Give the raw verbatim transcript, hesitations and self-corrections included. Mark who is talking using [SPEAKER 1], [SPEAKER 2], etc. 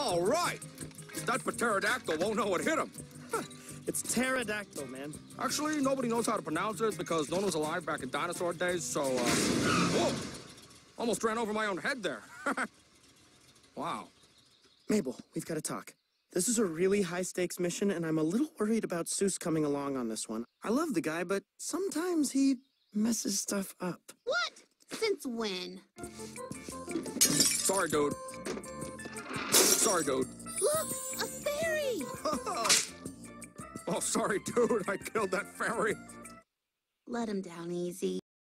[SPEAKER 1] All right. That pterodactyl won't know what hit him.
[SPEAKER 2] It's pterodactyl, man.
[SPEAKER 1] Actually, nobody knows how to pronounce it because no one was alive back in dinosaur days, so, uh... Whoa! Almost ran over my own head there. Wow.
[SPEAKER 2] Mabel, we've got to talk. This is a really high-stakes mission, and I'm a little worried about Soos coming along on this one. I love the guy, but sometimes he messes stuff up.
[SPEAKER 3] What? Since when?
[SPEAKER 1] Sorry, dude. Sorry, dude.
[SPEAKER 3] Look, a fairy!
[SPEAKER 1] Oh, sorry, dude. I killed that fairy.
[SPEAKER 3] Let him down easy.